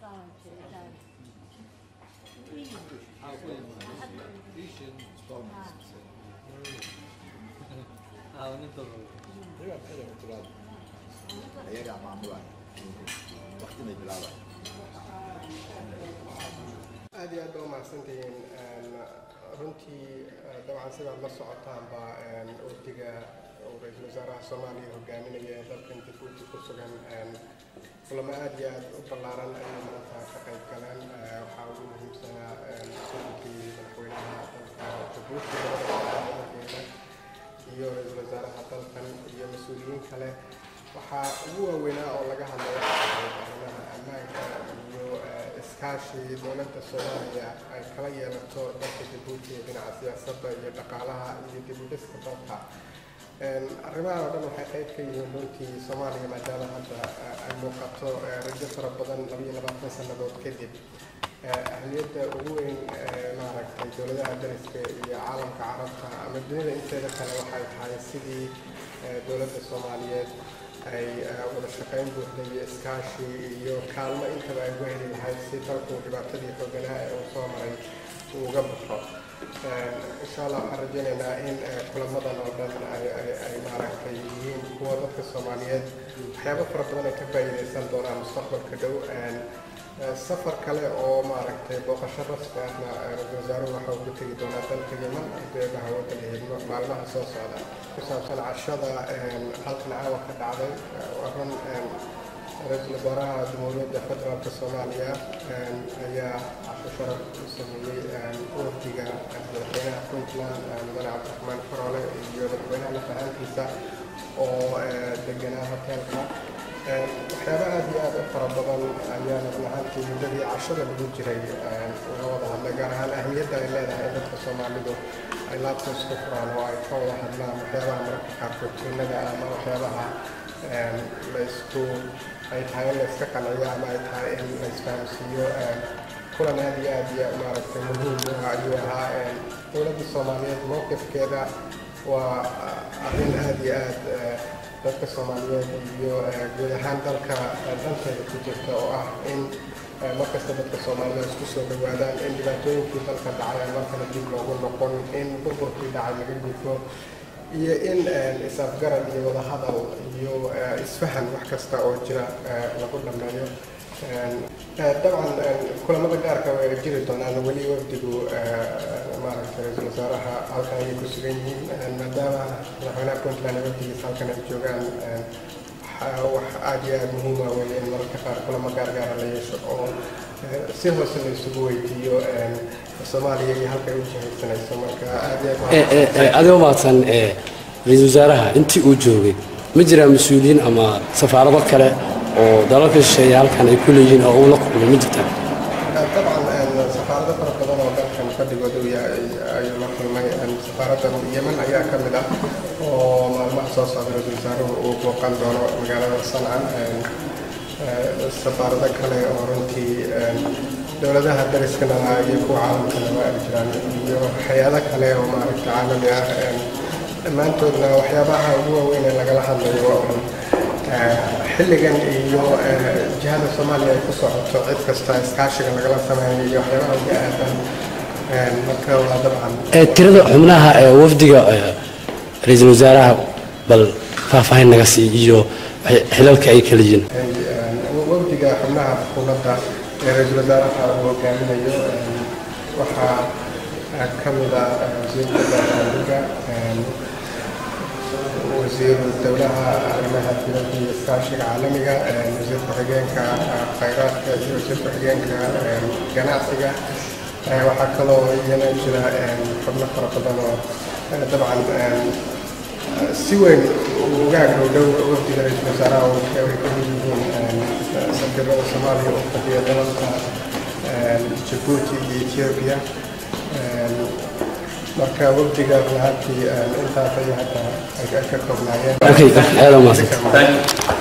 ayaga maamulaan waqtina bilaaba aad iyo aad u mahadsantihiin runtii dabcan sidaad la socotaanba waqtiga ra'iisul wasaaraha Soomaaliya hogaaminaya dalkan Djibouti ku sugan kulamo aad iyo aad u ballaaran ayay maanta ka qayb galeen waxaa ugu muhiimsanaa shirkii madaxweynaha dalka Djibouti iyo ra'iisul wasaaraha dalkan iyo mas'uuliyiin kale waxaa ugu waaweynaa oo laga hadlayo arrimaha ammaanka iyo iskaashi dowladda Soomaaliya ay kala yeelato dalka Djibouti dhinaca siyaasadda iyo dhaqaalaha iyo dib u dhiska dalka arrimahan oo dhan waxay qayb ka yihiin runtii Soomaaliya maadaama hadda ay muuqato rajo fara badan 22 sannadood kadib ahmiyadda ugu weyn maaragtay dowladaha dariska iyo caalamka carabta ama dunida inteeda kale waxay tahay sidii dowladda Soomaaliyeed ay wada shaqayn buuxda iyo iskaashi iyo kaalmo intaba ay uga heli lahayd si dalku dhibaatadii xooganaa ee uu soo maray uu uga baxo insha Allah waxaan rajaynaynaa in kulamadan oo dhan ay maaragtay yihiin kuwa dadka Soomaaliyeed waxyaabo fara badan ay ka faa'iideysan doonaan mustaqbalka dhow safar kale oo maaragtay booqasho rasmi ahna ra'iisul wasaaruhu waxa uu ku tegi doonaa dalka Yemen haddii waddan hidmo maalmaha soo socda ku saabsan cashada halkan caawa ka dhacday waran ra'iisul wasaaraha Jamhuuriyadda Federaalka Soomaaliya ayaa casho sharaf u sameeyay wafdiga madaxweynaha Puntland mudane Cabdiraxmaan Faroole iyo madaxweynaha lafahantiisa oo deganaa hoteelka waxyaabo aad iyo aad u fara badan ayaana runtii muddadii cashada lagu jiray uga wada hadlay gaar ahaan ahmiyadda ay leedahay dadka Soomaalidu ay laabta isku furaan oo ay ka wada hadlaan waxyaabaha mararka qaarkood tuunada ama waxyaabaha la isku ay tahay in la iska qanciyo ama ay tahay in la isfahamsiiyo kulan aad iyo maaragtay muhiim ah ayuu ahaa dowladda Soomaaliyeed mowqifkeeda waa arrin aad iyo aad dadka Soomaaliyeed iyo guud ahaan dalka danteeda ku jirta oo ah in markasta dadka Soomaaliyeed isku soo dhawaadaan in dhibaatooyinkii dalka dhacay markana dib loogu noqon in burburkii dhacay laga gudbo iyo in is-afgarad iyo wada hadal iyo isfahan wax kasta oo jira lagu dhameeyo dabcan kulamada gaarka way jiri doonaan weli wafdigu maaragtay ra'iisul wasaaraha halkan ay ku sugan yihiin maadaama madaxweynaha Puntland wafdigiisa halkan ay joogaan wax aad iyo aad muhiim ah weeye in mararka qaar kulamo gaar la yeesho oo si hoose la isugu weydiiyo Soomaaliya iyo halka ay u jihaysanayso marka aad iyo adiga maadsan ra'iisul wasaaraha intii uu joogay ma jiraan mas'uuliyiin ama safaarado kale oo dalalka shisheeye halkan ay ku leeyihiin oo uu la kulmay ma jirtaa طبعا سفارة فرقدان oo dalkan fadhigoodu ay la kulmay safaaradda Yemen ayaa ka mid ah oo maalmaha soo socda ra'iisul wasaaruhu uu booqan doono magaalada Sanca safaarada kale oo runtii dowladaha dariskana iyo kuwa caalamkana waa jiraan iyo hay'ado kale oo maaragtay caalami ah dhammaantoodna waxyaabaha ugu waaweyn ee lagala hadlayo xilligan iyo jihada Soomaaliya ay ku socoto cid kasta iskaashiga lagala sameeyo iyo waxyaabaha ugu aadan marka waa dabcan tirada xubnaha wafdiga ra'iisul wasaaraha bal faahfaahin naga sii iyo xilalka ay kala yihiin wafdiga xubnaha xukuumadda ra'iisul wasaaraha uu hogaaminayo waxaa ka mid ah wasiirka gaashaandhigga وزير الدولة arrimaha dibadda iyo iskaashiga caalamiga wasiir ku-xigeenka khayraadka iyo wasiir ku-xigeenka ganacsiga waxaa kaloo iyana jira xubno fara badan oo dabcan si weyn uga agdhow wafdiga ra'iisul wasaaraha oo ay ka mid yihiin safiirada Soomaaliya oo fadhiya dalalka Djibouti iyo Ethiopia marka waqtiga runtii inta ay hadda ay ka koobnaayeen. Okay,